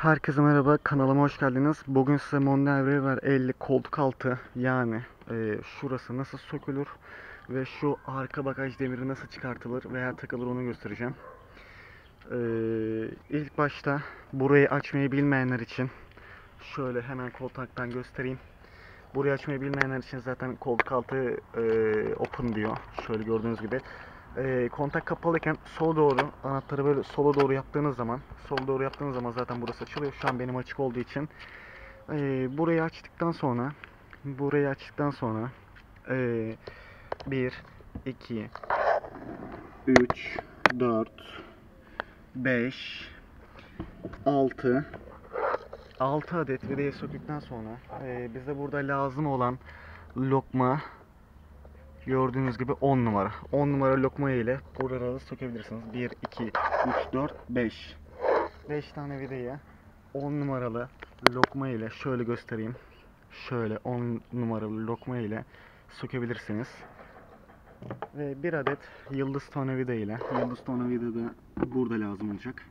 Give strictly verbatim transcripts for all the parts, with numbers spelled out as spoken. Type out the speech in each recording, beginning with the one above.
Herkese merhaba, kanalıma hoş geldiniz. Bugün size Mondial River elli koltuk altı yani e, şurası nasıl sökülür ve şu arka bagaj demiri nasıl çıkartılır veya takılır onu göstereceğim. E, ilk başta burayı açmayı bilmeyenler için şöyle hemen koltuktan göstereyim. Burayı açmayı bilmeyenler için zaten koltuk altı e, open diyor. Şöyle gördüğünüz gibi. E, kontak kapalıyken sola doğru anahtarı böyle sola doğru yaptığınız zaman sola doğru yaptığınız zaman zaten burası açılıyor. Şu an benim açık olduğu için e, burayı açtıktan sonra burayı açtıktan sonra e, bir, iki, üç, dört, beş, altı altı adet vidayı söktükten sonra e, bize burada lazım olan lokma gördüğünüz gibi on numara. on numara lokma ile buraları sökebilirsiniz. bir, iki, üç, dört, beş. beş tane vidayı on numaralı lokma ile şöyle göstereyim. Şöyle on numaralı lokma ile sökebilirsiniz. Ve bir adet yıldız tornavida ile. Yıldız tornavida da burada lazım olacak.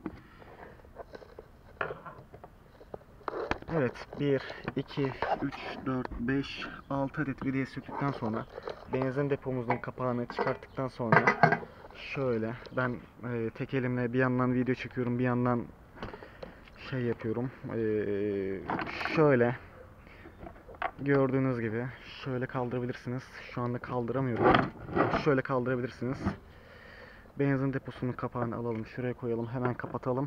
Evet, bir, iki, üç, dört, beş, altı adet vidayı söktükten sonra benzin depomuzun kapağını çıkarttıktan sonra şöyle ben e, tek elimle bir yandan video çekiyorum, bir yandan şey yapıyorum. E, şöyle gördüğünüz gibi şöyle kaldırabilirsiniz. Şu anda kaldıramıyorum. Şöyle kaldırabilirsiniz. Benzin deposunun kapağını alalım, şuraya koyalım, hemen kapatalım.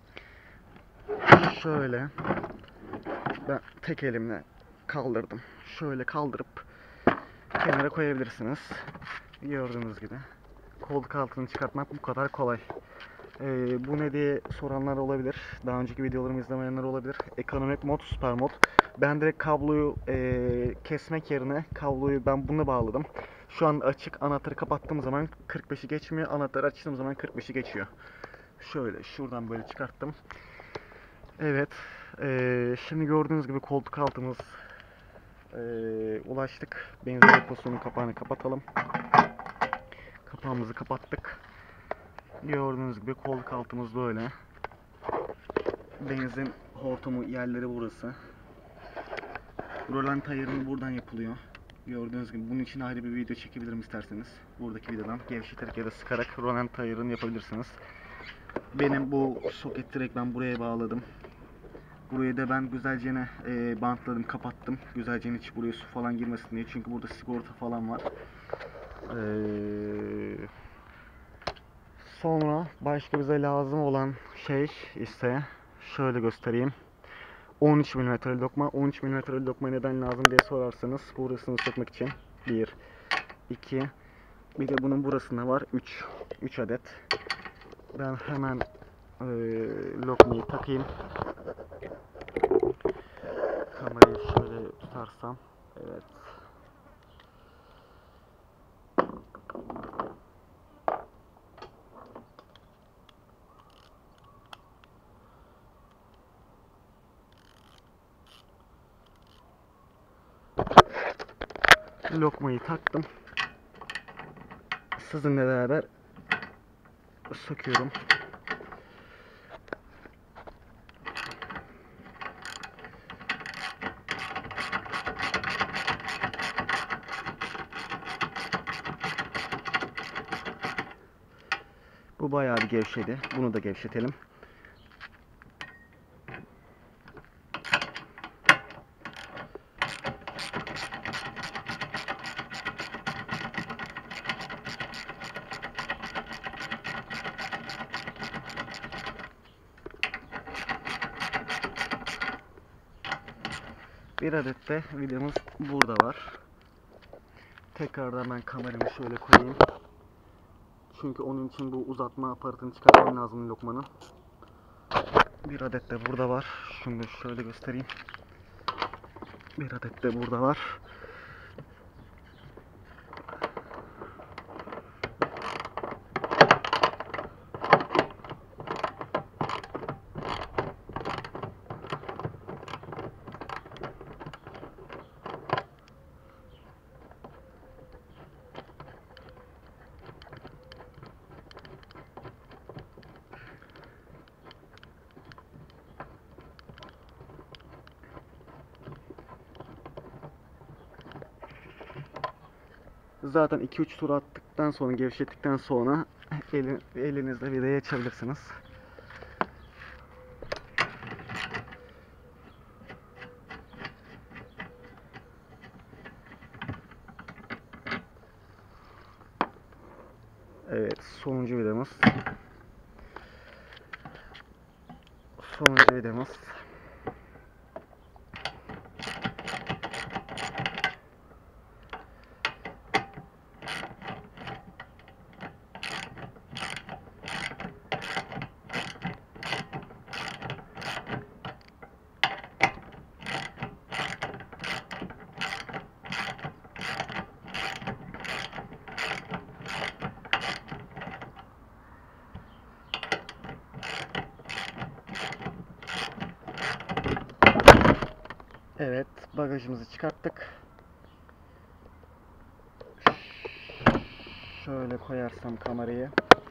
Şöyle ben tek elimle kaldırdım. Şöyle kaldırıp kenara koyabilirsiniz. Gördüğünüz gibi. Koltuk altını çıkartmak bu kadar kolay. Ee, bu ne diye soranlar olabilir. Daha önceki videolarımı izlemeyenler olabilir. Ekonomik mod, süper mod. Ben direkt kabloyu e, kesmek yerine kabloyu ben bunu bağladım. Şu an açık, anahtarı kapattığım zaman kırk beşi geçmiyor. Anahtarı açtığım zaman kırk beşi geçiyor. Şöyle şuradan böyle çıkarttım. Evet. E, şimdi gördüğünüz gibi koltuk altımız e, ulaştık. Benzin deposunun kapağını kapatalım. Kapağımızı kapattık. Gördüğünüz gibi koltuk altımız böyle. Benzin hortumu yerleri burası. Roland ayarını buradan yapılıyor. Gördüğünüz gibi bunun için ayrı bir video çekebilirim isterseniz. Buradaki videodan gevşeterek ya da sıkarak Roland ayarını yapabilirsiniz. Benim bu soket direkt ben buraya bağladım. Burayı da ben güzelce e, bantladım, kapattım. Güzelce hiç buraya su falan girmesin diye. Çünkü burada sigorta falan var. Eee Sonra başka bize lazım olan şey ise şöyle göstereyim. on üç milimetre lokma. on üç milimetre lokma neden lazım diye sorarsanız burasını sökmek için. bir, iki, bir de bunun burasında var. üç. üç adet. Ben hemen e, lokmayı takayım. Kamerayı şöyle tutarsam. Evet. Lokmayı taktım. Sizinle beraber söküyorum. Bu bayağı bir gevşedi. Bunu da gevşetelim. Bir adet de vidamız burada var. Tekrardan ben kameramı şöyle koyayım. Çünkü onun için bu uzatma aparatını çıkarmam lazım lokmanın. Bir adet de burada var. Şunu da şöyle göstereyim. Bir adet de burada var. Zaten iki üç tur attıktan sonra, gevşettikten sonra elin, elinizle vidayı açabilirsiniz. Evet, sonuncu vidamız. Sonuncu vidamız. Evet, bagajımızı çıkarttık. Şöyle koyarsam kamerayı.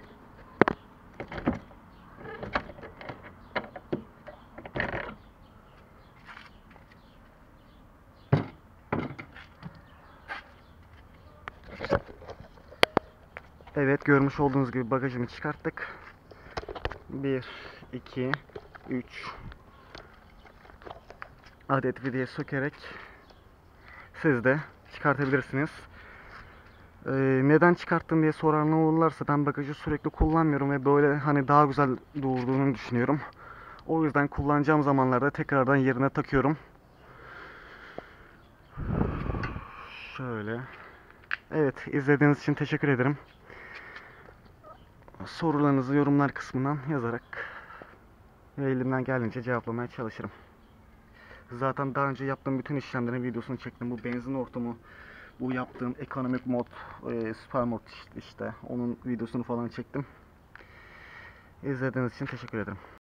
Evet, görmüş olduğunuz gibi bagajımı çıkarttık. bir, iki, üç adet vidayı sökerek siz de çıkartabilirsiniz. Ee, neden çıkarttın diye soranlar olurlarsa, ben bagajı sürekli kullanmıyorum ve böyle hani daha güzel durduğunu düşünüyorum. O yüzden kullanacağım zamanlarda tekrardan yerine takıyorum. Şöyle. Evet, izlediğiniz için teşekkür ederim. Sorularınızı yorumlar kısmından yazarak ve elimden geldiğince cevaplamaya çalışırım. Zaten daha önce yaptığım bütün işlemlerin videosunu çektim. Bu benzin hortumu, bu yaptığım ekonomik mod, e, süper mod işte onun videosunu falan çektim. İzlediğiniz için teşekkür ederim.